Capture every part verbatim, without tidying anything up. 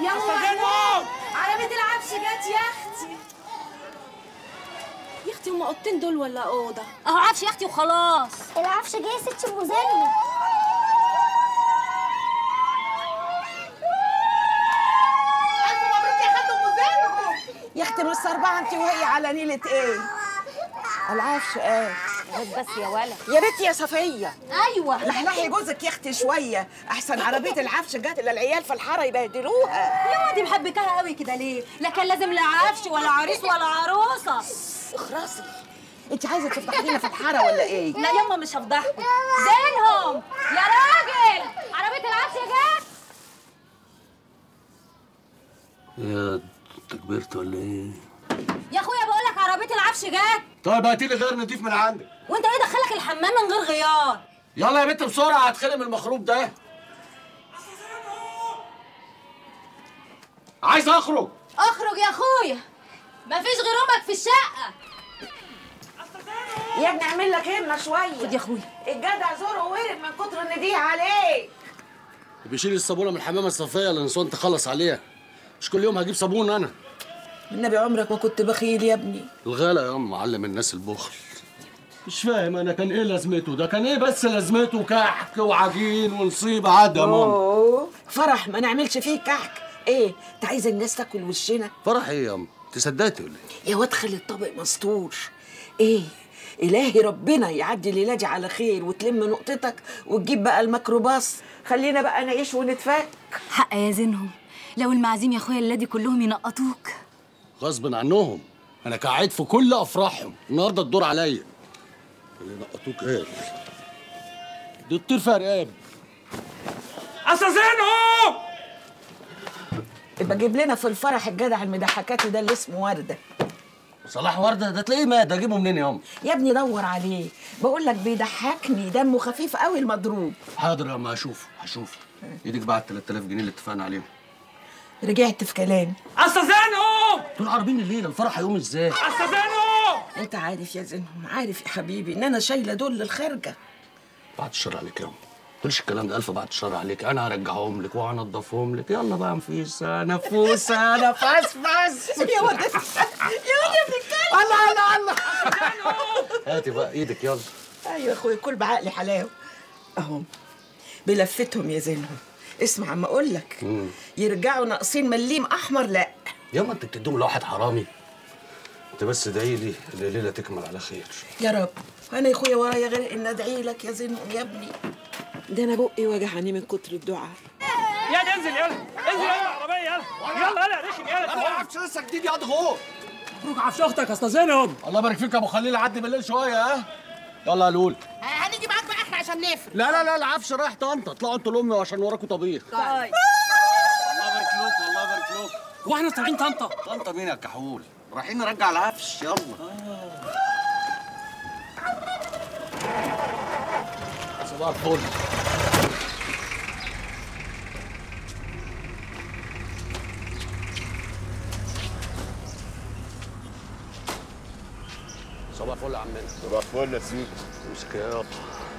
يلا عربية العفش جت يا اختي. يا اختي هما اوضتين دول ولا اوضه؟ اهو عفش يا اختي وخلاص. العفش جاي يا ست ام زلمه. الف مبروك يا خالته ام زلمه. يا اختي نص اربعه انت وهي على نيله ايه؟ العفش ايه؟ بس يا ولد. يا بنتي يا صفيه. ايوه لحلحي جوزك يا اختي شويه، احسن عربيه العفش جت للعيال في الحاره يبهدلوها. يا وادي محبكاها قوي كده ليه؟ لا كان لازم لا عفش ولا عريس ولا عروسه. اخرسي، انت عايزه تفضحي لنا في الحاره ولا ايه؟ لا يما مش هفضحكم. زينهم يا راجل، عربيه العفش جت. يا انت كبرت ولا ايه؟ يا اخويا بقول لك عربيه العفش جت. طيب هاتي لي غير نضيف من عندك. وانت ايه دخلك الحمام من غير غيار؟ يلا يا بنت بسرعه هتخلق من المخروب ده. عايز اخرج. اخرج يا اخويا، مفيش غير امك في الشقه. يا ابني اعمل لك همه شويه. خد يا اخويا. الجدع زوره وهرب من كتر النديه عليك. بيشيل الصابونه من الحمامه الصفيه اللي نسوان تخلص عليها. مش كل يوم هجيب صابون انا. النبي عمرك ما كنت بخيل يا ابني. الغلا يا ام معلم الناس البخل. مش فاهم انا كان ايه لازمته ده؟ كان ايه بس لازمته؟ كحك وعجين ونصيب عاد يا ماما. فرح ما نعملش فيه كحك. ايه انت عايز الناس تاكل وشنا؟ فرح ايه يا ام؟ تصدقتي ولا ايه؟ يا واد خلي الطبق مستور. ايه الهي ربنا يعدي الليله دي على خير وتلم نقطتك وتجيب بقى الميكروباص. خلينا بقى نعيش ونتفك. حق يا زينهم، لو المعازيم يا اخويا اللادي كلهم ينقطوك. غصب عنهم، انا قاعد في كل افراحهم، النهارده الدور عليا. اللي نقطوك ايه؟ دي تطير فيها رقاب. اساسينهم. يبقى جيب لنا في الفرح الجدع المضحكاتي ده اللي اسمه ورده. صلاح ورده ده تلاقيه مات، اجيبه منين يا ام؟ يا ابني دور عليه، بقول لك بيضحكني، دمه خفيف قوي المضروب. حاضر يا اما هشوفه هشوفه. ايدك بعد تلات آلاف جنيه اللي اتفقنا عليهم. رجعت في كلامي. اساسينهم. دول عاربين الليله، الفرح هيقوم ازاي؟ اساسينهم. انت عارف يا زينهم، عارف يا حبيبي ان انا شايله دول للخارجه. بعد الشر عليك يا ام. تقولش الكلام ده الف بعد الشر عليك، انا هرجعهم لك وهنضفهم لك. يلا بقى نفيسه نفوسه نفسفس. يا ولد يا ولد ابن الكلب. الله الله الله. هاتي بقى ايدك يلا. ايوه يا اخويا كل بعقلي حلاوه اهو بلفتهم يا زينهم. اسمع اما اقول لك يرجعوا ناقصين مليم احمر. لا ياما انت بتديهم لواحد حرامي. انت بس ادعي لي الليله تكمل على خير يا رب. انا يا اخويا ورايا غير ان ادعي لك يا زينهم يا ابني. ده انا بقي وجعني من كتر الدعاء. يلا انزل يلا انزل يلا العربيه يلا يلا يلا يا ريشن يلا. انا عفش لسه جديد يا غور. مبروك عفش اختك يا استاذ زينهم. الله يبارك فيك يا ابو خليل، عدي بالليل شويه. ها يلا يا لول. هنيجي معاك بقى احنا عشان نفرق. لا لا لا العفش رايح طنطا، اطلعوا انتوا لامي عشان وراكوا طبيخ. طيب الله يبارك لكم الله يبارك لكم. هو احنا طالعين طنطا؟ طنطا مين يا كحول؟ رايحين نرجع العفش. يلا صباح الفل. صباح الفل يا عمنا. صباح الفل يا سيدي. امسك يا يابا.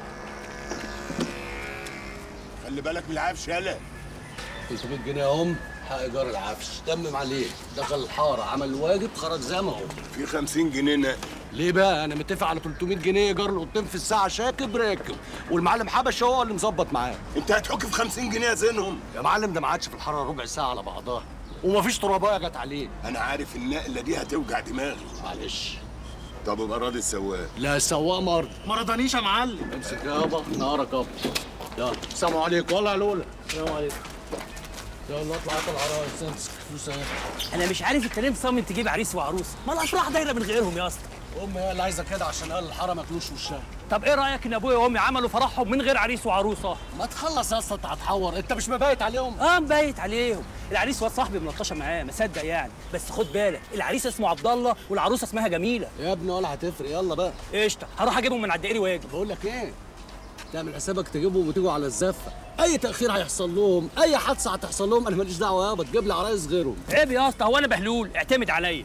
خلي بالك من العفش يالا. ثلاثمية جنيه يا ام، حق ايجار العفش. تمم عليه، دخل الحاره عمل الواجب خرج زي ما هو. في خمسين جنيه نقل. ليه بقى؟ انا متفق على ثلاثمية جنيه ايجار الاوضتين في الساعه، شاكب راكب، والمعلم حبش هو اللي مظبط معاه. انت هتحك في خمسين جنيه يا زينهم. يا معلم ده ما عادش في الحاره ربع ساعه على بعضها، ومفيش ترابايه جت عليه. انا عارف النقله دي هتوجع دماغي. معلش. طب ابقى راضي السواق. لا السواق مرض. ما رضانيش يا معلم. امسك يابا نهارك ابيض. يلا السلام عليكم. والله يا لولا. السلام عليكم. يلا اطلع اطلع العرايس. امسك فلوس اهي. انا مش عارف انت ليه مصمم تجيب عريس وعروسه؟ ما الافراح دايره من غيرهم يا اسطى. امي هي اللي عايزه كده عشان اهل الحاره ما ياكلوش وشها. طب ايه رايك ان ابويا وامي عملوا فرحهم من غير عريس وعروسه؟ ما تخلص يا اسطى، انت هتحور. انت مش مبايت عليهم؟ اه مبيت عليهم. العريس واد صاحبي ملطشه معاه، ما صدق يعني. بس خد بالك العريس اسمه عبد الله والعروسه اسمها جميله. يا ابني ولا هتفرق. يلا بقى قشطه، هروح اجيبهم من على الدائري واجي. بقول لك ايه، تعمل حسابك تجيبهم وتيجوا على الزفه. اي تاخير هيحصل لهم، اي حادثه هتحصل لهم، انا ماليش دعوه يابا. تجيب لي عرايس غيرهم. عيب يا اسطى، هو انا بهلول؟ اعتمد عليا.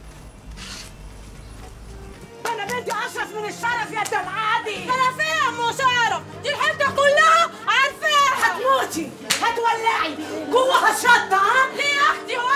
انا بنتي اشرف من الشرف يا تنعادي. انا فيها ام شرف، دي الحته كلها عارفاها. هتموتي هتولعي جواها الشطه. ها ليه يا اختي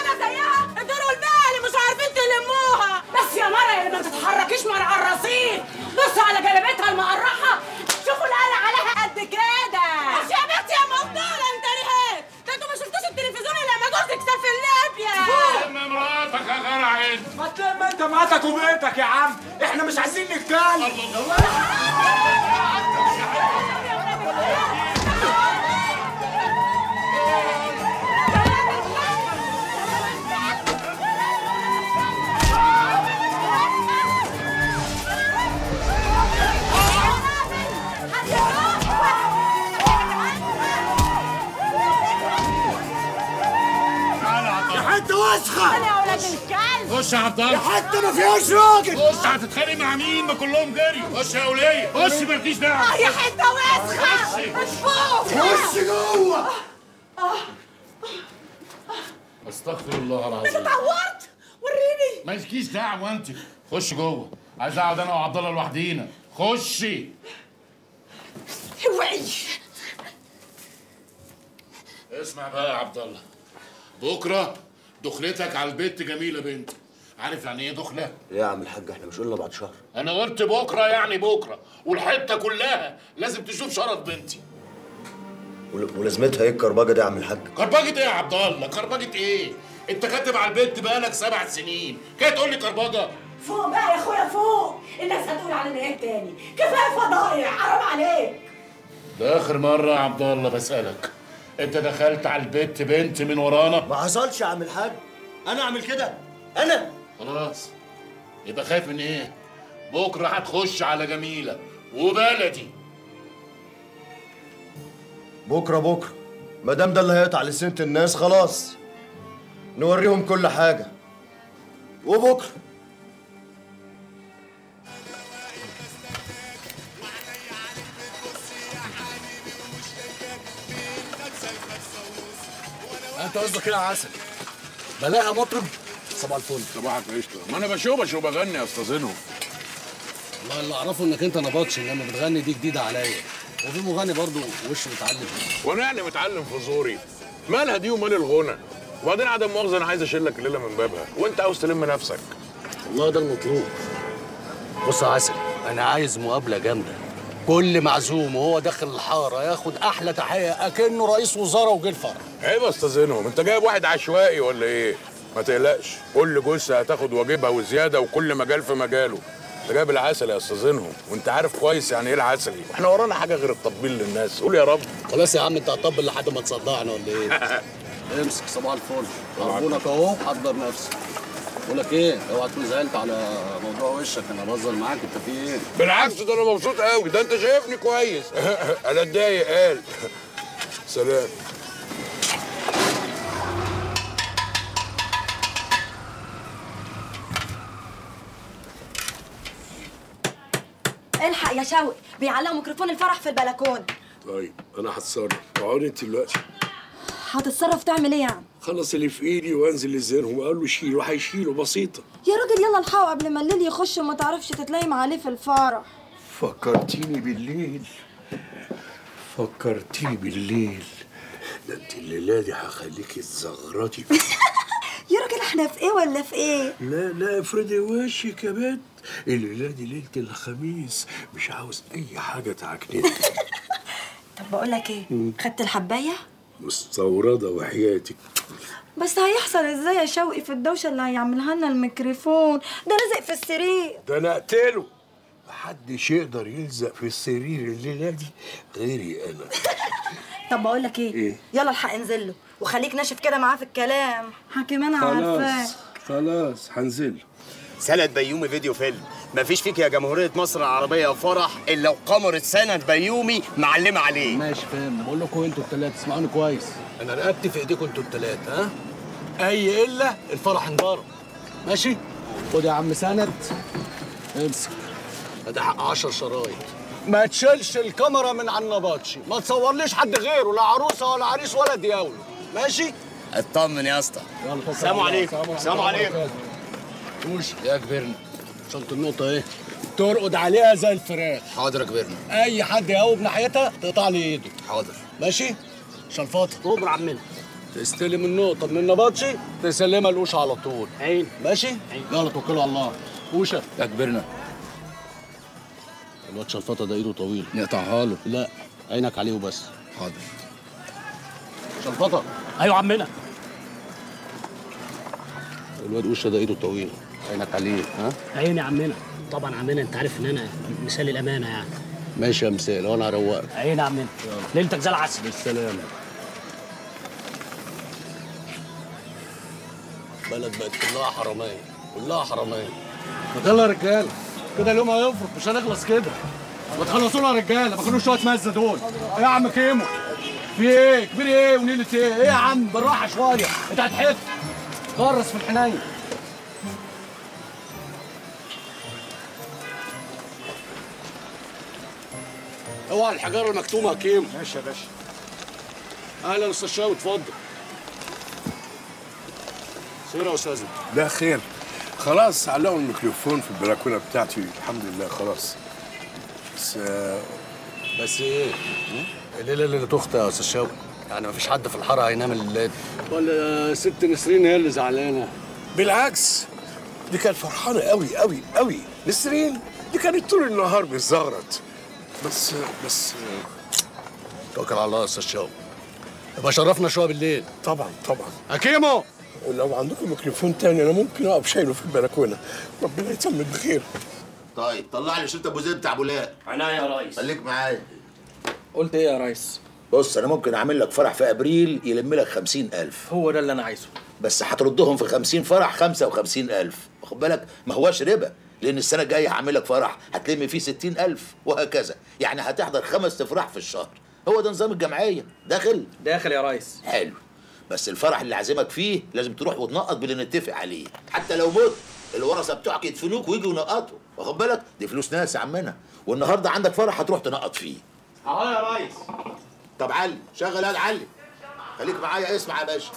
المقرحه شوفوا القلق عليها قد كده. مش يا بنتي يا مقدوره انت رهيت، ده انتوا ما شفتوش التلفزيون الا لما جوزك سافر ليبيا. لم مراتك يا غرعين. ما تلم انت مراتك وبيتك يا عم، احنا مش عايزين نتكلم. حتى وسخه. انا يا ولاد الكلب. خش يا عبد الله. حتى ما فيهاش راجل. خش. هتتخانق مع مين؟ ما كلهم جري. خش يا وليه. خش مالكيش دعوه. اه يا حته وسخه. اشوف. خش جوه. استغفر الله العظيم. انت اتعورت؟ وريني. مالكيش دعوه انت. خش جوه. عايز اقعد انا وعبد الله لوحدينا. خشي. اوعي. اسمع بقى يا عبد الله، بكره دخلتك على البيت جميله بنت. عارف يعني ايه دخله؟ ايه يا عم الحاج، احنا مش قلنا بعد شهر؟ انا قلت بكره يعني بكره، والحته كلها لازم تشوف شرف بنتي. ولازمتها ايه الكرباجه دي يا عم الحاج؟ كرباجه ايه يا عبد الله؟ كرباجه ايه؟ انت كاتب على البيت بقالك سبع سنين، كده تقول لي كرباجه؟ فوق بقى يا اخويا فوق، الناس هتقول علينا ايه تاني؟ كفايه فضايح، حرام عليك. ده اخر مره يا عبد الله بسالك، انت دخلت على البيت بنت من ورانا؟ ما حصلش يا عم الحاج، انا اعمل كده؟ انا؟ خلاص، يبقى خايف من ايه؟ بكره هتخش على جميله وبلدي. بكره بكره ما دام ده اللي هيقطع لسنة الناس خلاص نوريهم كل حاجه. وبكره انت قصدك ايه يا عسل؟ بلاها مطرب؟ صباح الفل. صباحك قشطه، ما انا بشوبش وبغني يا استاذ زينهم. والله اللي اعرفه انك انت نبطش، انما بتغني دي جديده عليا. وفي مغني برضه وشه متعلم. وانا يعني متعلم في زوري؟ مالها دي ومال الغنى؟ وبعدين عدم مؤاخذه انا عايز اشيل لك الليله من بابها، وانت عاوز تلم نفسك. والله ده المطلوب. بص يا عسل، انا عايز مقابله جامده، كل معزوم وهو داخل الحاره ياخد احلى تحيه اكنه رئيس وزراء وجه الفرح. عيب يا استاذ زينهم، انت جايب واحد عشوائي ولا ايه؟ ما تقلقش، كل جثه هتاخد واجبها وزياده، وكل مجال في مجاله. انت جايب العسل يا استاذ زينهم، وانت عارف كويس يعني ايه العسلي، واحنا ورانا حاجه غير التطبيل للناس. قول يا رب. خلاص يا عم، انت هتطبل لحد ما تصدعنا ولا ايه؟ امسك. صباح الفل. عربونك اهو، حضر نفسك. بقول لك ايه، اوعى تكون زعلت على موضوع وشك، انا بهزر معاك، انت في ايه؟ بالعكس، ده انا مبسوط قوي، ده انت شايفني كويس. انا اتضايق قال. سلام. الحق يا شوقي، بيعلقوا ميكروفون الفرح في البلكونه. طيب انا هتصرف، اقعدي انت دلوقتي. هتتصرف تعمل ايه يعني؟ خلص اللي في ايدي وانزل لزينهم وقال له شيله، هيشيله بسيطه. يا راجل يلا الحقوا قبل ما الليل يخش وما تعرفش تتلايم عليه في الفرح. فكرتيني بالليل، فكرتيني بالليل. ده انت الليله دي هخليكي تزغرطي. يا راجل احنا في ايه ولا في ايه؟ لا لا افردي وشك يا بنت، الليله دي ليله الخميس، مش عاوز اي حاجه تعكنني. طب بقول لك ايه، خدت الحبايه؟ مستورده وحياتك. بس هيحصل ازاي يا شوقي في الدوشه اللي هيعملها لنا الميكروفون ده؟ لازق في السرير. ده انا اقتله، محدش يقدر يلزق في السرير الليله دي غيري انا. طب بقول لك ايه؟ ايه؟ يلا الحق انزل له وخليك ناشف كده معاه في الكلام، حكيم انا عارفاك. خلاص خلاص هنزل. سند بيومي فيديو فيلم، مفيش فيك يا جمهورية مصر العربية فرح إلا وقمرة سند بيومي معلمة عليه. ماشي فاهم، بقول لكم انتوا التلاتة اسمعوني كويس، انا رقبتي في ايديكم انتوا التلاتة، ها؟ اي الا الفرح انضرب، ماشي؟ خد يا عم سند، امسك، ادي حق عشر شرايط، ما تشيلش الكاميرا من على النبطشي، ما تصورليش حد غيره، لا عروسة ولا عريس ولا دياولو، ماشي؟ اطمن يا اسطى. يلا السلام عليكم. السلام عليكم. وش يا كبرنا، شنطة النقطة ايه؟ ترقد عليها زي الفراخ. حاضر يا كبرنا. اي حد يهوب ناحيتها تقطع لي ايده. حاضر. ماشي؟ شلفاطة كبر عمنا، تستلم النقطة من النبطشي تسلمها لوش على طول. عين. ماشي؟ عين. يلا توكلوا على الله. وشة يا كبرنا. الواد شلفطه ده ايده طويله نقطعها له. لا عينك عليه وبس. حاضر. شلفطه. ايوه عمنا. الواد وشه ده ايده طويله عينك عليه. ها عيني يا عمنا. طبعا عمنا انت عارف ان انا مثال الامانه يعني. ماشي يا مثال وانا هروقك. عيني يا عمنا. ليلتك زي العسل. بالسلامه. بلد بقت كلها حراميه كلها حراميه. يلا يا رجاله كده اليوم هيفرق مش هنخلص كده. ما تخلصونا يا رجاله ما كانوش شويه مزه دول. ايه يا عم كيمو؟ في ايه؟ كبير ايه ونيلة ايه؟ ايه يا عم بالراحه شويه انت هتحف. غرس في الحنين. اوعى الحجاره المكتومه يا كيمو. ماشي يا باشا. اهلا استاذ شاوي اتفضل. خير يا استاذنا؟ لا خير. خلاص علقوا الميكروفون في البلكونه بتاعتي الحمد لله خلاص. بس بس ايه؟ الليله اللي تخت يا استاذ شاوي. يعني مفيش حد في الحاره هينام الليله دي. ولا ست نسرين هي اللي زعلانه؟ بالعكس دي كانت فرحانه قوي قوي قوي. نسرين دي كانت طول النهار بتزغرط. بس بس توكل على الله يا استاذ شاوي. يبقى شرفنا شويه بالليل. طبعا طبعا. حكيمو ولو عندكم ميكروفون تاني انا ممكن اقف شايله في البلكونه. ربنا يتمم بخير. طيب طلع لي شريط ابو زيد بتاع ابو لاء. عناية يا ريس. خليك معايا. قلت ايه يا ريس؟ بص انا ممكن اعمل لك فرح في ابريل يلم لك خمسين ألف. هو ده اللي انا عايزه. بس هتردهم في خمسين فرح خمسة وخمسين ألف. واخد بالك؟ ما هواش ربا، لان السنه الجايه هعمل لك فرح هتلم فيه ستين ألف وهكذا. يعني هتحضر خمس افراح في الشهر. هو ده نظام الجمعيه. داخل؟ داخل يا ريس. حلو. بس الفرح اللي عازمك فيه لازم تروح وتنقط باللي نتفق عليه. حتى لو مت الورثه بتوعك يدفنوك ويجوا ينقطوا. واخد بالك؟ دي فلوس ناس يا عمنا. والنهارده عندك فرح هتروح تنقط فيه. اهو يا ريس. طب علي شغل يا علي. خليك معايا اسمع يا باشا.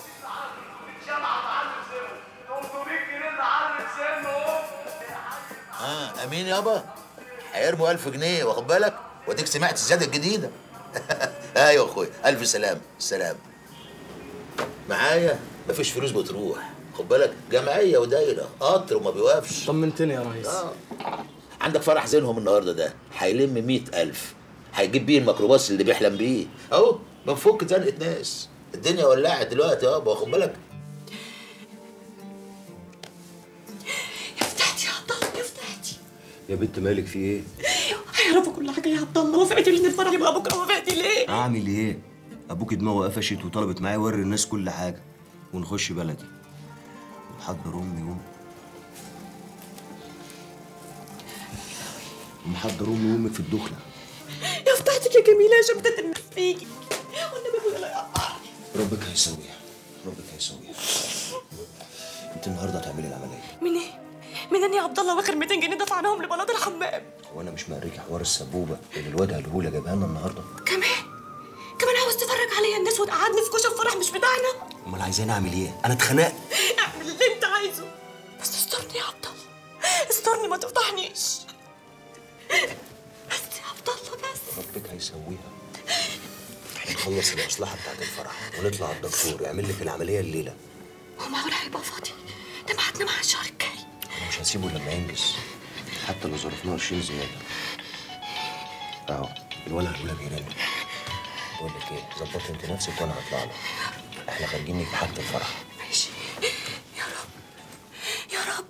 اه امين يابا. هيرموا ألف جنيه واخد بالك؟ واديك سمعت الزياده الجديده. ايوه يا اخويا الف سلام سلام. معايا مفيش فلوس بتروح. خد بالك جمعيه ودايره قطر وما بيوقفش. طمنتني يا ريس. اه عندك فرح زينهم النهارده ده هيلم مئة ألف. هيجيب بيه الميكروباص اللي بيحلم بيه. اهو بنفك زنقه ناس. الدنيا ولعت دلوقتي يابا واخد بالك؟ يا فتحتي يا عبد الله يا فتحتي. يا بنت مالك في ايه؟ هيعرفوا كل حاجه يا عبد الله. وافقتي لي ان الفرح يبقى بكره. وافقتي ليه؟ اعمل ايه؟ ابوك دماغه قفشت وطلبت معايا اوري الناس كل حاجه ونخش بلدي. ومحضر امي وامي ومحضر امي وامك في الدخله. يا فتحتك يا جميله يا شبكه الناس فيكي. والنبي ابويا لا يقطعني. ربك هيسويها ربك هيسويها. انت النهارده هتعملي العمليه. من ايه؟ منين يا عبد الله؟ واخر مئتين جنيه دفعناهم لبلاط الحمام. وانا مش مقريك حوار السبوبه اللي الواد هلهوله جابها لنا النهارده. كمان كمان عاوز تفرج عليا الناس وتقعدني في كشف فرح مش بتاعنا؟ امال عايزاني اعمل ايه؟ انا اتخنقت. اعمل اللي انت عايزه بس استرني يا عبد الله. استرني ما تفضحنيش. بس يا عبد الله بس. ربك هيسويها. نخلص المصلحه بتاعت الفرح ونطلع على الدكتور يعمل لك العمليه الليله. هو معقول هيبقى فاضي؟ ده ميعادنا مع الشهر الجاي. انا مش هسيبه لما ينجز حتى لو ظرفناه عشرين زياده. اهو الولد هلوله بيرن. بقول لك ايه؟ ظبطي انت نفسك وانا هطلع له. احنا خارجين لك بحاجه الفرح. ماشي يا رب يا رب.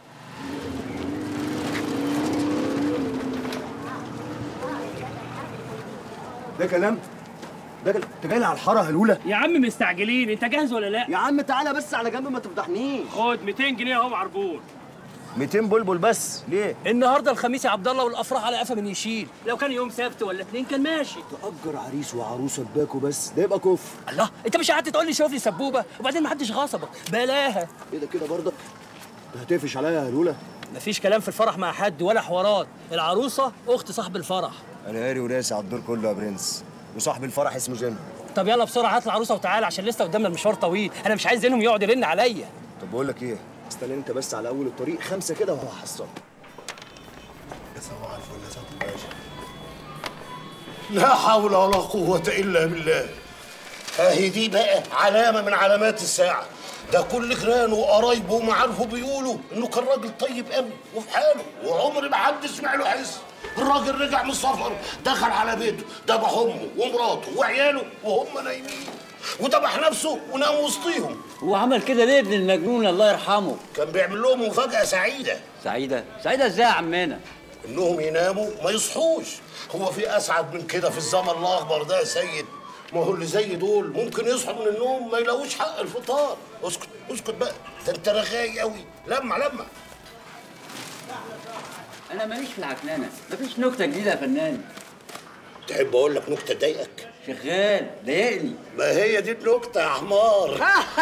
ده كلام؟ ده كلام؟ انت جاي لي على الحاره هلوله؟ يا عم مستعجلين. انت جاهز ولا لا؟ يا عم تعالى بس على جنب ما تفضحنيش. خد مئتين جنيه اهو عربون. مئتين بلبل بس ليه؟ النهارده الخميس يا عبد الله والافراح على قفا من يشيل. لو كان يوم سبت ولا اتنين كان ماشي. تأجر عريس وعروسه تباكوا بس ده يبقى كفر. الله انت مش قعدت تقول لي شوف لي سبوبه وبعدين ما حدش غصبك بلاها. ايه ده كده برضك؟ انت هتقفش عليا يا هلوله؟ مفيش كلام في الفرح مع حد ولا حوارات. العروسه اخت صاحب الفرح. انا قاري وراسي على الدور كله يا برنس. وصاحب الفرح اسمه زين. طب يلا بسرعه هات العروسه وتعالى عشان لسه قدامنا المشوار طويل. انا مش عايز زينهم يقعد يرن عليا. طب بقول لك ايه؟ استنى انت بس على اول الطريق خمسه كده وهو هحصلك. يا صباح الفل يا سعاده الباشا. لا حول ولا قوة إلا بالله. أهي دي بقى علامة من علامات الساعة. ده كل جيرانه وقرايبه ومعارفه بيقولوا إنه كان راجل طيب قوي وفي حاله وعمر ما حد سمع له حس. الراجل رجع من السفر، دخل على بيته، ذبح امه ومراته وعياله وهم نايمين، وذبح نفسه ونام وسطيهم. هو عمل كده ليه ابن المجنون الله يرحمه؟ كان بيعمل لهم مفاجأة سعيدة. سعيدة؟ سعيدة ازاي يا عمنا؟ انهم يناموا ما يصحوش. هو في اسعد من كده في الزمن الاخضر ده يا سيد؟ ما هو اللي زي دول ممكن يصحوا من النوم ما يلاقوش حق الفطار. اسكت اسكت بقى، ده انت رغاي قوي. لمع لمع. انا ماليش في العكنانه، مفيش نكته جديده يا فنان. تحب اقول لك نكته تضايقك؟ شغال ضايقني. ما هي دي النكته يا حمار.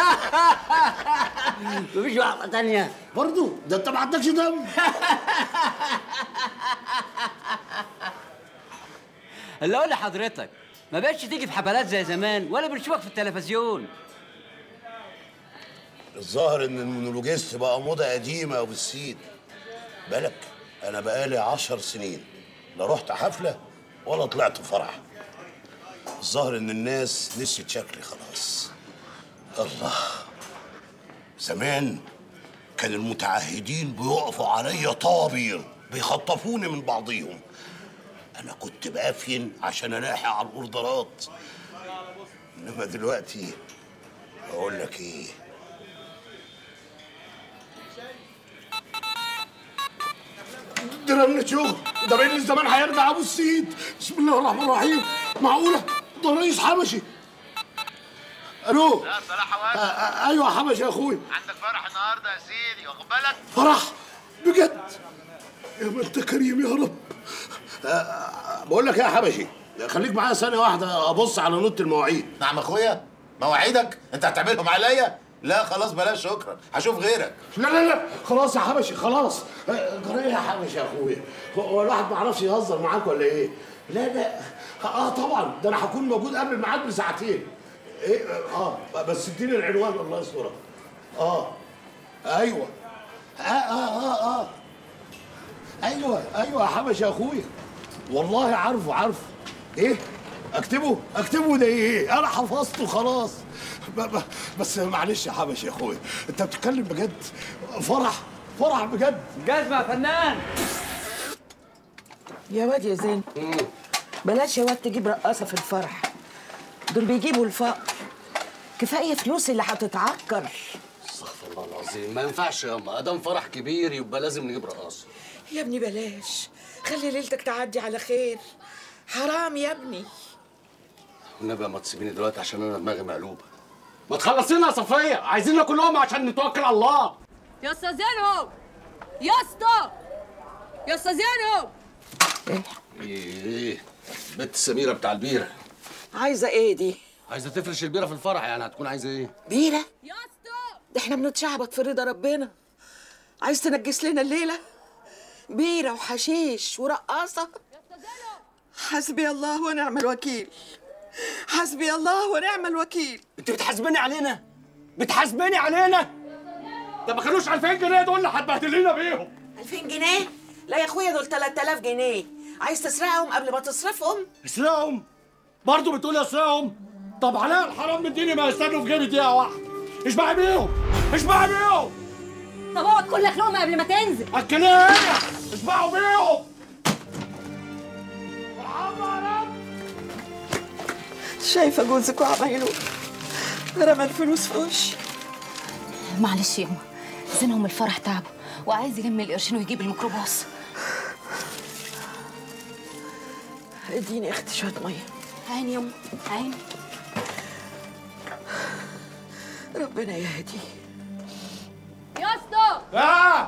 مفيش واحده تانيه برضو؟ ده انت ما عندكش دم. اللي اقول لحضرتك ما بقتش تيجي في حفلات زي زمان ولا بنشوفك في التلفزيون. الظاهر ان المونولوجيست بقى موضه قديمه يا ابو السيد. بالك انا بقالي عشر سنين لا رحت حفله ولا طلعت فرح. الظاهر ان الناس نسيت شكلي خلاص. الله، زمان كان المتعهدين بيقفوا عليا طوابير بيخطفوني من بعضيهم. انا كنت بافين عشان الاحق على الاوردرات، انما دلوقتي اقول لك ايه، ده رن شغل. ده بين الزمان هيرجع ابو السيد. بسم الله الرحمن الرحيم. معقوله ده رئيس حبشي؟ الو. لا صلاح حواس. ايوه يا حبشي يا اخويا. عندك فرح النهارده يا سيدي، واخد بالك؟ فرح بجد؟ يا ما انت كريم يا رب. أه بقول لك ايه يا حبشي، خليك معايا ثانيه واحده ابص على نوت المواعيد. نعم اخويا، مواعيدك انت هتعملهم عليا؟ لا خلاص بلاش، شكرا، هشوف غيرك. لا لا لا خلاص يا حبشي خلاص. جرى ايه يا حبشي يا اخويا؟ هو الواحد ما يعرفش يهزر معاك ولا ايه؟ لا لا اه طبعا، ده انا هكون موجود قبل الميعاد بساعتين. ايه اه بس اديني العنوان الله يسترك. اه ايوه اه اه اه اه ايوه ايوه يا حبشي يا اخويا، والله عارفه عارفه. ايه اكتبه اكتبه ده ايه؟ انا حفظته خلاص. بس معلش يا حبشي يا اخويا، انت بتتكلم بجد؟ فرح فرح بجد؟ جزمه يا فنان. يا واد يا زين، بلاش يا واد تجيب رقاصه في الفرح، دول بيجيبوا الفقر. كفايه فلوس اللي هتتعكر. استغفر الله العظيم، ما ينفعش يا اما، ادام فرح كبير يبقى لازم نجيب رقاصه. يا ابني بلاش، خلي ليلتك تعدي على خير، حرام يا ابني. والنبي ما تسيبيني دلوقتي عشان انا دماغي مقلوبه. ما تخلصينا يا صفيه، عايزين ناكل لقمه عشان نتوكل على الله. يا استاذ زينب، يا اسطى، يا استاذ زينب. ايه ايه بنت سميره بتاع البيره عايزه ايه دي؟ عايزه تفرش البيره في الفرح، يعني هتكون عايزه ايه؟ بيره؟ يا اسطى ده احنا بنتشعبط في رضا ربنا، عايز تنجس لنا الليله؟ بيره وحشيش ورقاصه؟ حسبي الله ونعم الوكيل، حسبي الله ونعم الوكيل. انت بتحاسبني علينا؟ بتحاسبني علينا؟ ده ما كانوش ألفين جنيه دول اللي هتبهدلينا بيهم. ألفين جنيه؟ لا يا اخويا دول تلات آلاف جنيه، عايز تسرقهم قبل ما تصرفهم؟ اسرقهم؟ برضه بتقولي اسرقهم؟ طب حلال حرام مديني ما يستنوا في جيبي دقيقة واحدة. اشبع بيهم، اشبع بيهم. طب اقعد كل لك لقمه قبل ما تنزل. اكلها هنا، اشبعوا بيهم. شايفه جوزك وعمايله رمى الفلوس في وشي. معلش يا أمه، زينهم الفرح تعبه وعايز يلم القرشين ويجيب الميكروباص. اديني يا اختي شويه ميه. عيني يا أمه، عيني. ربنا يهدي. يا اسطى. اه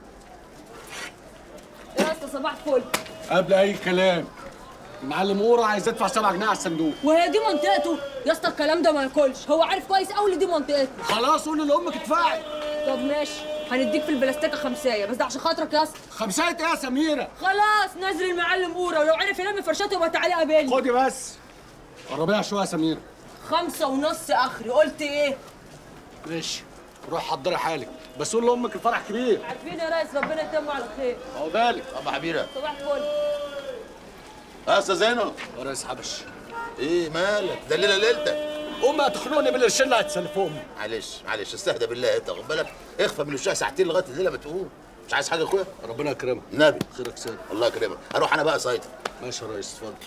يا اسطى صباح الفل. قبل اي كلام، المعلم قورة عايز يدفع سبعة جنيه على الصندوق. وهي دي منطقته؟ يا اسطى الكلام ده ما ياكلش، هو عارف كويس قوي ان دي منطقته. خلاص قول لامك ادفعي. طب ماشي، هنديك في البلاستيكه خمسايه، بس ده عشان خاطرك يا اسطى. خمسايه ايه يا سميره؟ خلاص نازل المعلم قورة، ولو عرف يلم فرشاته يبقى تعالى قابلني. خدي بس. قربيها شويه يا سميره. خمسة ونص اخري، قلت ايه؟ ماشي، روح حضري حالك، بس قول لامك الفرح كبير. عارفين يا ريس، ربنا يتمه على خير. عقبالك. طب حبيبه. صباح الفل. يا استاذ زينب. يا ريس حبش. ايه مالك؟ ده الليله ليلتك. امي هتخنقني بالقرشين اللي هتسلفهم. معلش معلش استهدى بالله، انت واخد بالك؟ اخفى من وشها ساعتين لغايه الليله ما تقوم. مش عايز حاجه يا اخويا؟ ربنا يكرمك. النبي خيرك سيد. الله يكرمك. اروح انا بقى سايطر. ماشي يا ريس، اتفضل.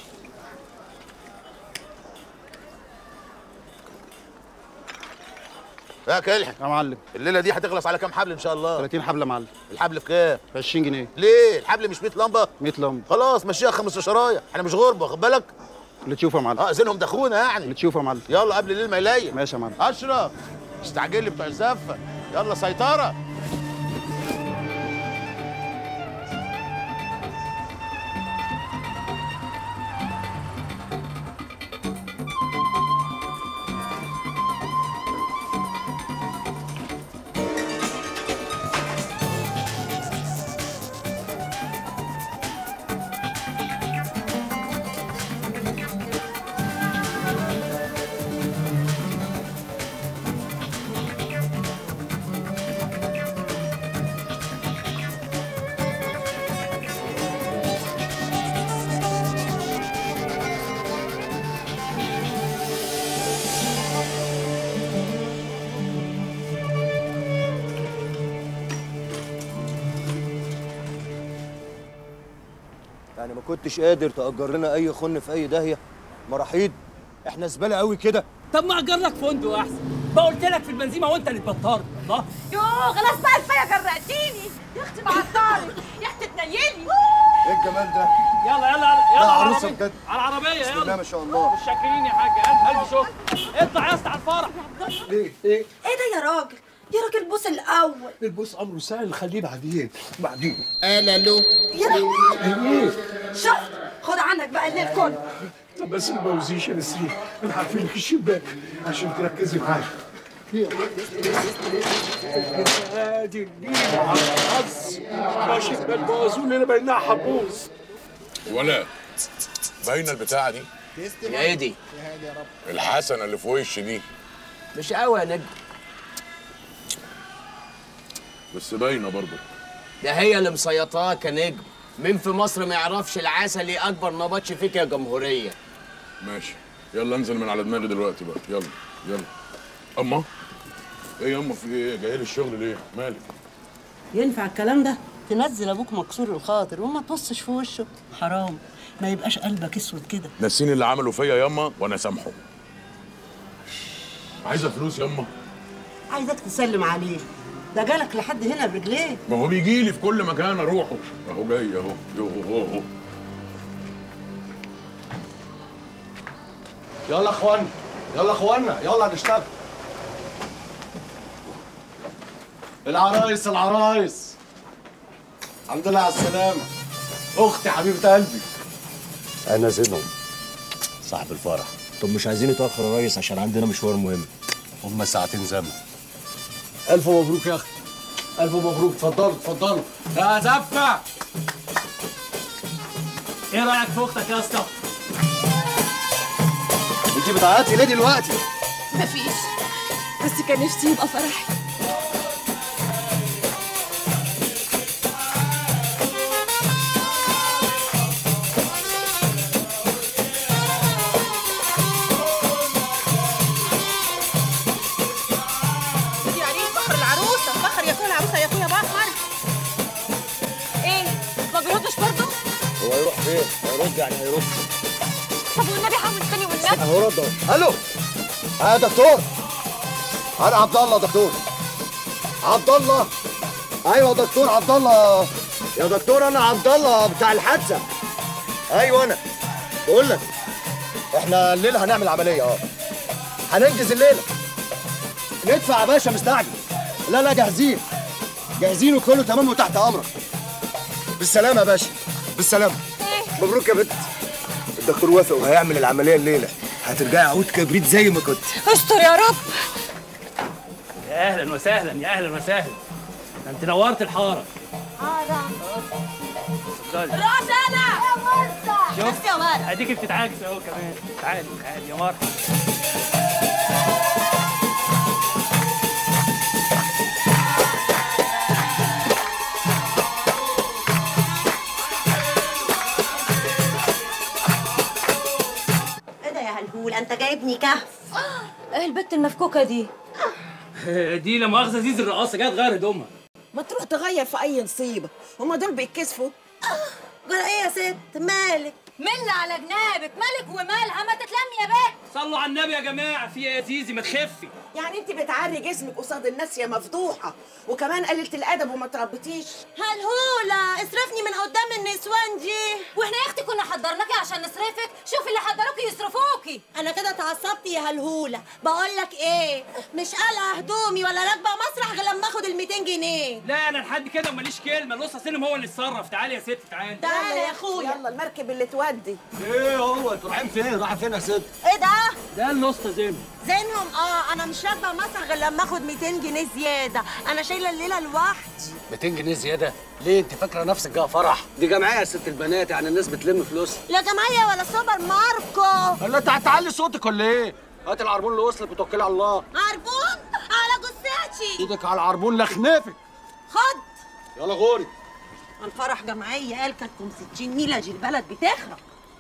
يا كلحة يا معلم، الليله دي هتخلص على كام حبل ان شاء الله؟ ثلاثين حبل يا معلم. الحبل في كام؟ ب عشرين جنيه. ليه؟ الحبل مش مية لمبه؟ مية لمبه. خلاص مشيها خمستاشر رايه، احنا مش غربه واخد بالك؟ اللي تشوفه يا معلم. اه اذنهم دخونا يعني. اللي تشوفه يا معلم. يلا قبل الليل ما يليل. ماشي يا معلم. اشرف استعجل لي بتوع الزفه. يلا سيطره. يعني ما كنتش قادر تأجر لنا أي خن في أي داهية؟ مراحيض، إحنا زبالة قوي كده. طب ما أجر لك فندق أحسن، ما قلت لك في البنزيمة وأنت اللي اتبطرت. الله يوه خلاص بقى كفايه غرقتيني يا اختي بعطلك يا اختي تنيلي. إيه الجمال ده؟ يلا يلا يلا لا، على عروسة العربية بجد. على العربية يلا. بسم الله ما شاء الله. مش شاكرين يا حاج، ألف ألف شكر. اطلع يا اسطى على الفرح. ليه؟ ايه؟ ايه ده يا راجل؟ يا راجل بوس الاول. البوس امره سهل، خليه بعدين بعدين. انا له يا ايه؟ شفت؟ خد عنك بقى الليل كله. طب بس ما بوزيش يا نسرين، انا هقفل لك الشباك عشان تركزي معايا. هادي النيل على الحظ ماشي بالبوازون اللي بينها حبوس. ولا باينه البتاعه دي؟ ايه دي؟ الحسنه اللي في وش دي مش قوي يا نجم. بس باينه برضه. ده هي اللي مسيطراك يا نجم. مين في مصر ما يعرفش العسل اكبر نبطش فيك يا جمهوريه. ماشي يلا انزل من على دماغي دلوقتي بقى. يلا يلا. اما ايه يا اما في ايه؟ جاي لي الشغل ليه؟ مالك؟ ينفع الكلام ده؟ تنزل ابوك مكسور الخاطر وما تبصش في وشه، حرام ما يبقاش قلبك اسود كده. ناسين اللي عملوا فيا ياما وانا سامحه. عايزه فلوس ياما؟ عايزك تسلم عليه، ده جالك لحد هنا برجليه. ما هو بيجي لي في كل مكان اروحه. اهو جاي اهو اهو اهو. يلا يا اخوانا، يلا يا اخوانا، يلا نشتغل. العرايس العرايس، الحمد لله على السلامة. أختي حبيبة قلبي. أنا زينهم صاحب الفرح. طب مش عايزين نتأخر يا ريس عشان عندنا مشوار مهم. هما ساعتين زمن. ألف مبروك يا أختي. ألف مبروك، اتفضلوا اتفضلوا. يا زفة. إيه رأيك في أختك يا اسطى؟ أنت بتعيطي ليه دلوقتي؟ مفيش، بس كان نفسي يبقى فرحي. هو هيروح فين؟ هيرد يعني هيرد. طب والنبي حاول تاني والنبي. اهو رد اهو. الو يا دكتور، انا عبد الله دكتور. عبد الله. ايوه دكتور عبد الله. يا دكتور انا عبد الله بتاع الحادثه. ايوه انا بقول لك احنا الليله هنعمل عمليه. اه هننجز الليله. ندفع يا باشا مستعجل. لا لا جاهزين جاهزين وكله تمام وتحت امرك. بالسلامه يا باشا بالسلامه. مبروك يا بنت. الدكتور وافق وهيعمل العمليه الليله. هترجعي عود كبريت زي ما كنت. استر يا رب. يا اهلا وسهلا يا اهلا وسهلا. ده انت نورت الحاره. اتفضلي. راس انا يا مرة. شفت يا مرة اديكي بتتعاكسي اهو كمان. تعالي تعالي يا مرة. ايه ده يا هلهول، انت جايبني كهف. ايه البت المفكوكه دي؟ دي لا مؤاخذه زيزو الرقاصه جايه تغير هدومها. ما تروح تغير في اي نصيبه، هما دول بيتكسفوا. جرى ايه يا ست؟ مالك؟ مل على جنابك، مالك ومالها، ما تتلمي يا بنت. صلوا على النبي يا جماعه، في ايه يا زيزي؟ ما تخفي. يعني انت بتعري جسمك قصاد الناس يا مفضوحه، وكمان قللت الادب وما تربيتيش. هالهوله اصرفني من قدام النسوان دي. واحنا يا اختي كنا حضرناكي عشان نصرفك؟ شوفي اللي حضروكي يصرفوكي. انا كده اتعصبت يا هالهوله. بقول لك ايه، مش قلع هدومي ولا راكبه مسرح غير لما اخد ال ميتين جنيه. لا انا لحد كده وماليش كلمه، نص سلم هو اللي اتصرف. تعالي يا ست تعالي. تعالى يا اخويا. يلا المركب اللي تودي. ايه هو انتوا رايحين فين؟ رايحه فين يا ست؟ ايه ده؟ ده النص زين. زينهم اه، انا مش راكبه مسرح غير لما اخد ميتين جنيه زياده، انا شايله الليله لوحدي. ميتين جنيه زياده؟ ليه انت فاكره نفسك جايه فرح؟ دي جمعيه يا ست البنات، يعني الناس بتلم فلوسها. لا جمعيه ولا سوبر ماركو. ولا انت هتعلي صوتك ولا ايه؟ هات العربون اللي وصلك وتوكلي على الله. عربون؟ على جثتي. ايدك على العربون لخنافك. خد. يلا غوري. الفرح جمعيه قال كاتكم ستين ميلة جي البلد بتخرب.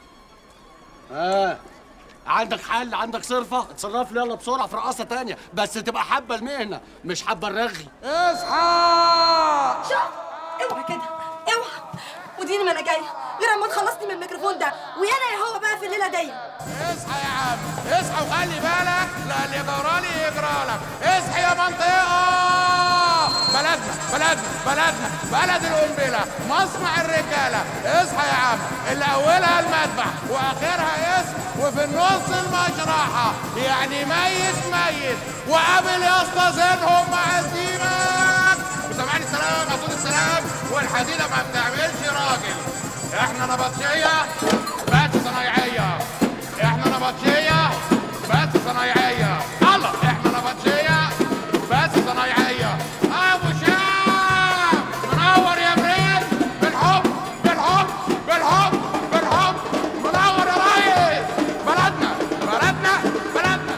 اه عندك حل، عندك صرفه، اتصرف لي يلا بسرعه في رقاصه تانية، بس تبقى حابه المهنه مش حابه الرغي. اصحى. شوف اوعى كده اوعى، وديني ما انا جايه غير اما تخلصني من الميكروفون ده، ويانا يا هو بقى في الليله دي. اصحى يا عم اصحى وخلي بالك لان يجرالي يجرالك. اصحى يا منطقه، بلدنا بلدنا بلدنا بلد القنبله، مصنع الرجاله. اصحى يا عم، اللي اولها المذبح واخرها اسم وفي النص المشرحه، يعني ميت ميت. وقابل يا اسطى زينهم مع سيبك. وسامعني السلام اقول السلام، والحديده ما بتعملش راجل. احنا نبطشيه بس صنايعيه، احنا نبطشيه بس صنايعيه. الله احنا نبطشيه بس صنايعيه. ابو شام منور يا برنس، بالحب بالحب بالحب بالحب منور يا ريس. بلدنا بلدنا بلدنا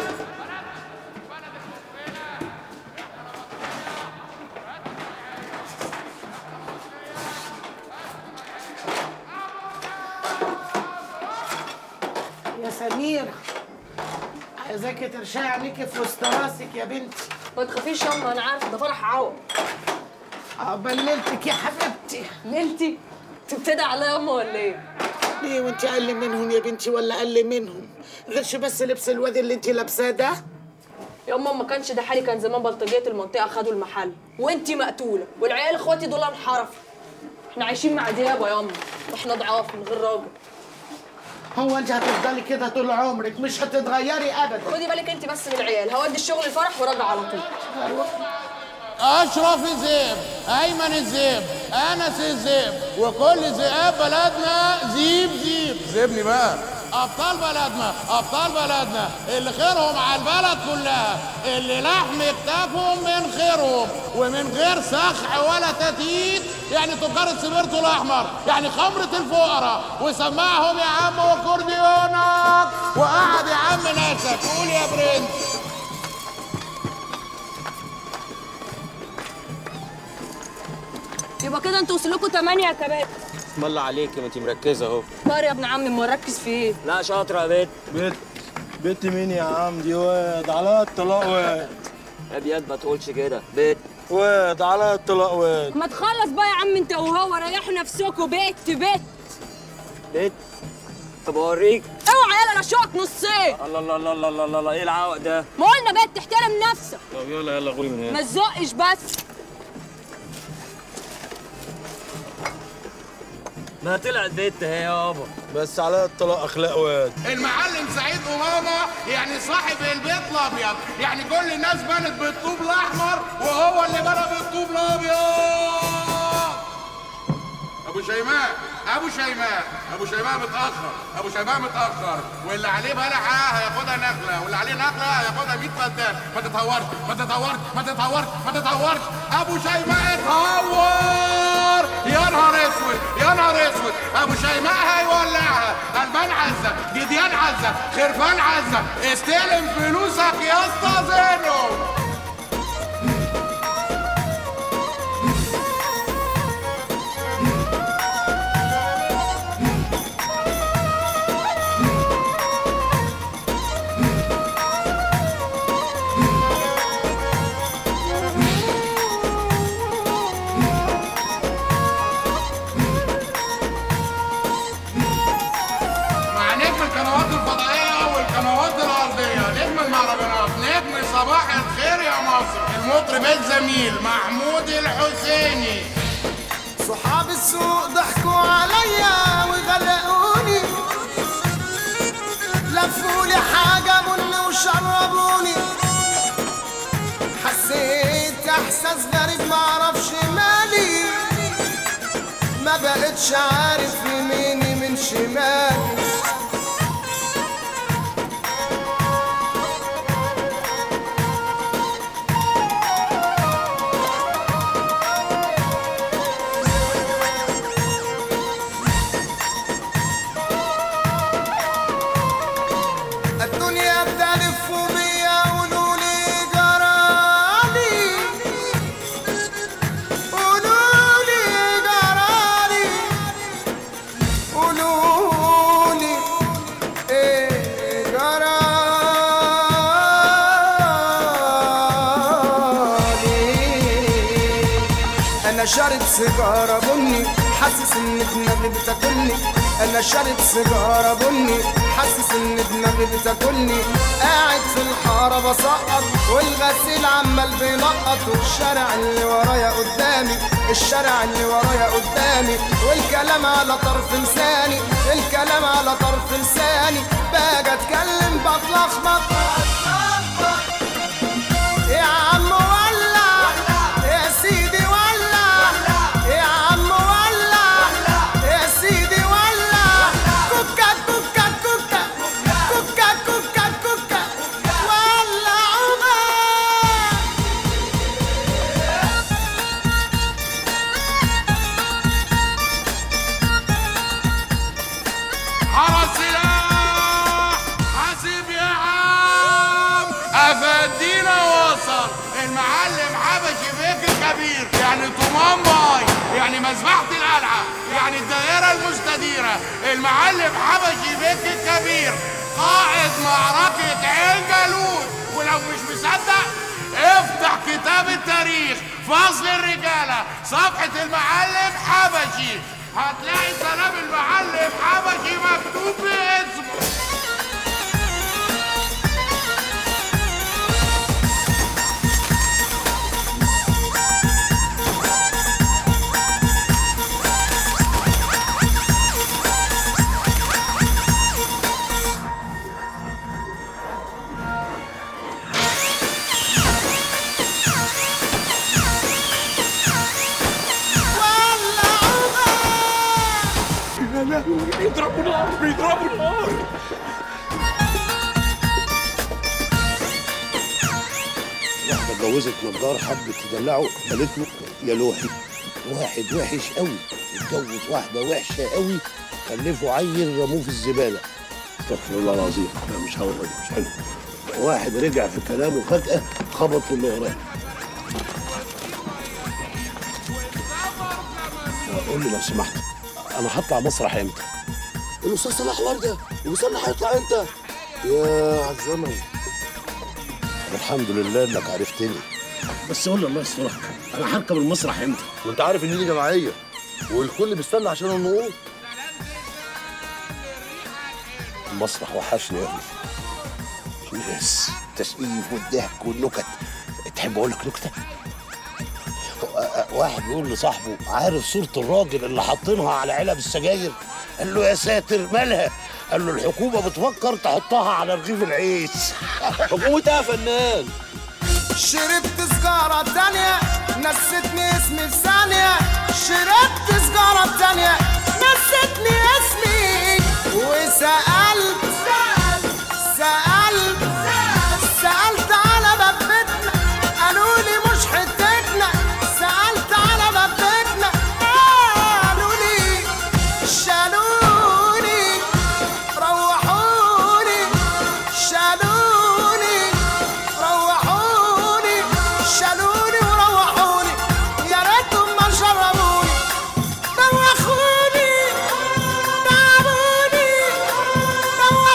يا سميرة، عايزاكي ترشقي عليكي في وسط راسك يا بنتي. ما تخافيش ياما، انا عارفه ده فرح عوض. عقبال ليلتك يا حبيبتي. ليلتي؟ تبتدي عليا ياما ولا ايه؟ ليه وانت اقل منهم يا بنتي ولا اقل منهم؟ غيرش بس لبس الواد اللي انت لابساه ده. ياما ما كانش ده حالي، كان زمان بلطجيه المنطقه خدوا المحل وانتي مقتوله، والعيال اخواتي دول انحرفوا. احنا عايشين مع ديابه ياما، واحنا ضعاف من غير راجل. هو انت هتفضلي كده طول عمرك، مش هتتغيري ابدا. خدي بالك انت بس من العيال، هودي الشغل الفرح وراجع على طول. اشرف الذئب، ايمن الذئب، انس الذئب، وكل ذئاب بلدنا ذيب ذيب. ذيبني بقى. ابطال بلدنا ابطال بلدنا اللي خيرهم على البلد كلها، اللي لحم اكتافهم من خيرهم، ومن غير سخع ولا تتيت، يعني تجار السبيرتو الاحمر، يعني خمره الفقراء. وسمعهم يا عم وكورديونك، وقعد يا عم ناسك. قول يا برنس. يبقى كده انتوا وصلكوا تمانية يا كباتن. اسم الله عليك، ما انت مركزه اهو. طار يا ابن عمي، ما نركز في ايه؟ لا شاطره يا بنت. بنت بنت مين يا عم؟ دي واد على الطلاق واد. يا بياد ما تقولش كده، بنت واد على الطلاق واد. ما تخلص بقى يا عم انت وهو، ريحوا نفسكوا. بيت بيت بنت. طب اوريك. اوعى يلا، انا شوك نصين. الله الله الله الله الله الله، ايه العوق ده؟ ما قلنا بقى تحترم نفسك. طب يلا يلا غوري من هنا. ما تزقش بس. ما طلعت بنت اهي يابا. بس على الطلاق اخلاق واد. المعلم سعيد أمامة يعني صاحب البيت الابيض، يعني كل الناس بنت بالطوب الاحمر وهو اللي بنى بالطوب الابيض. ابو شيماء ابو شيماء ابو شيماء متاخر، ابو شيماء متاخر، واللي عليه بلحه هياخدها نخله، واللي عليه نخله هياخدها مية فدان. ما تتهورش ما تتهورش ما تتهورش ما تتهورش. ابو شيماء اتهور. يا نهار اسود يا نهار اسود. ابو شيماء هيولعها. البان عزه، جديان عزه، خرفان عزه. استلم فلوسك يا اسطى زينو. المهرجانات نجم صباح الخير يا مصر المطرب الزميل محمود الحسيني. صحاب السوق ضحكوا عليا وغلقوني، لفولي حاجة بن وشربوني، حسيت احساس غريب معرفش مالي، ما بقتش عارف يميني من شمالي. الدنيا بتلف بيا قولولي جرالي، قولولي جرالي، قولولي ايه جرالي. انا شارب سيجاره بني حاسس ان دماغي بتاكلني، انا شارب سيجاره بني حاسس ان دماغي بتاكلني، قاعد في الحاره بسقط والغسيل عمال بينقط، والشارع اللي ورايا قدامي، الشارع اللي ورايا قدامي، والكلام على طرف لساني، الكلام على طرف لساني، باجي اتكلم بتلخبط. يا عم ولع يا سيدي ولع، يا عم ولع يا سيدي ولع، كوكا كوكا كوكا كوكا كوكا كوكا ولعوا بقى. حرس سلاح حاسب يا عم افدينا وصل المعلم حبشي بيك الكبير، يعني طمان باي، يعني مذبحة القلعة، يعني الدائرة المستديرة، المعلم حبشي بيك الكبير قائد معركة عين جالوت. ولو مش مصدق افتح كتاب التاريخ فصل الرجالة صفحة المعلم حبشي، هتلاقي سلام المعلم حبشي مكتوب باسمه. يا لهوي بيضربوا نار بيضربوا نار. واحدة اتجوزت نجار حبت تدلعه قالت له يا لوحي واحد وحش قوي اتجوز واحدة وحشة قوي خلفه عيل رموه في الزبالة. استغفر الله العظيم. لا مش هقول مش حلو. واحد رجع في كلامه فجأة خبط في اللي وراه. قول لي لو سمحت انا هطلع مسرح امتى؟ الاستاذ صلاح ورده ومستنى هيطلع امتى؟ يا عالزمن. الحمد لله انك عرفتني. بس قول لي الله يسترك انا هركب المسرح امتى؟ وانت عارف ان دي جماعيه والكل بيستنى عشان النقود. المسرح وحشني يا ابني. يس التسقيف والضحك والنكت. تحب اقول لك نكته؟ واحد بيقول لصاحبه عارف صورة الراجل اللي حاطينها على علب السجاير؟ قال له يا ساتر مالها؟ قال له الحكومة بتفكر تحطها على رغيف العيش. حكومة ايه يا فنان؟ شربت سجارة تانية نستني اسمي في ثانية، شربت سجارة تانية نستني اسمي، وسألت سألت سألت سألت على باب بيتنا قالوا لي مش حتتنا، سألت على باب بيتنا قالوا لي شالوني روحوني شالوني روحوني شالوني وروحوني، يا ريتهم ما شربوني دوخوني تعبوني دوخوني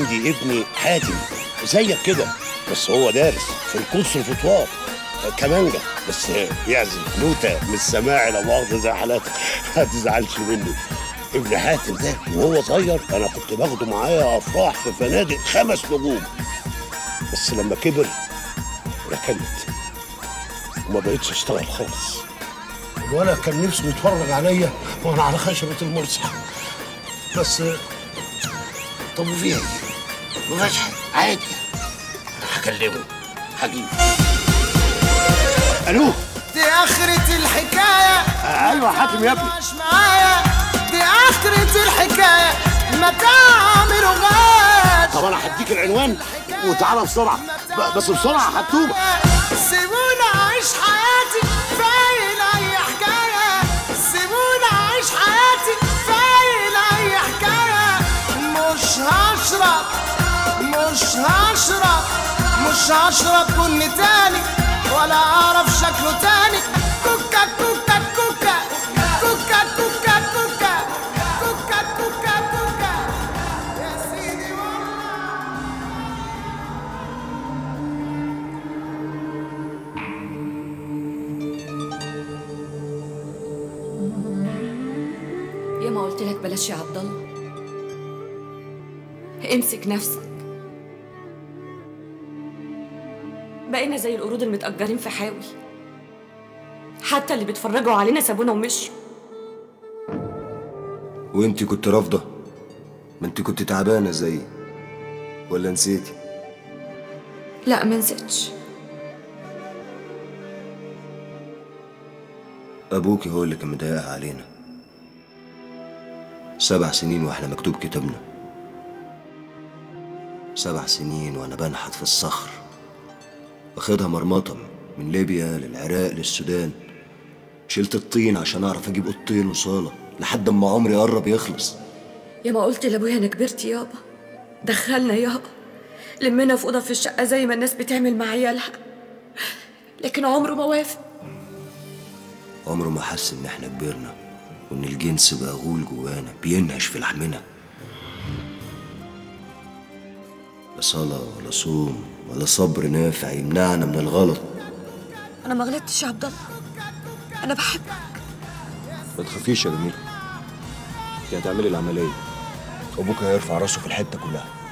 عندي ابني حاتم زيك كده، بس هو دارس في الكونسرفتوار كمانجا، بس يعزف نوتة من السماع لا مؤاخذة زي حالاتك، ما تزعلش مني. ابن حاتم ده وهو صغير انا كنت باخده معايا افراح في فنادق خمس نجوم، بس لما كبر ركنت وما بقتش اشتغل خالص. الولد كان نفسه يتفرج عليا وانا على خشبة المرسح، بس طبيعي ما فيهاش حاجة، عادي. انا هكلمه هجيبه. الو، دي اخرة الحكاية. آه ايوه حاتم يا ابني. مش معايا، دي اخرة الحكاية، متاع غاد. طب انا هديك العنوان وتعالى بسرعة، بس بسرعة هتوبة. سيبوني اعيش حياتي فايل اي حكاية، سيبوني اعيش حياتي فايل اي حكاية. مش هشرب مش هشرب مش هشرب بن تاني ولا اعرف شكله تاني. كوكا كوكا كوكا كوكا كوكا كوكا كوكا كوكا كوكا يا سيدي يا ما قلت لك بلاش يا عبد الله، امسك نفسك. بقينا زي القرود المتأجرين في حاوي، حتى اللي بيتفرجوا علينا سابونا ومشوا. وانتي كنت رافضة؟ ما انتي كنت تعبانة زيي، ولا نسيتي؟ لا ما نسيتش. أبوكي هو اللي كان مضايقها علينا. سبع سنين واحنا مكتوب كتابنا، سبع سنين وانا بنحت في الصخر، واخدها مرمطة من ليبيا للعراق للسودان. شلت الطين عشان اعرف اجيب اوضتين وصالة لحد اما عمري قرب يخلص. يا ما قلت لابويا انا كبرت يابا، دخلنا يابا، لمنا في اوضه في الشقه زي ما الناس بتعمل مع عيالها، لكن عمره ما وافق. عمره ما حس ان احنا كبرنا وان الجنس بقى غول جوانا بينهش في لحمنا. لا صلاة ولا صوم ولا صبر نافع يمنعنا من الغلط. انا ما غلطتش يا عبد الله، انا بحبك. ما تخافيش يا جميل، انت هتعملي العملية وابوك هيرفع راسه في الحتة كلها.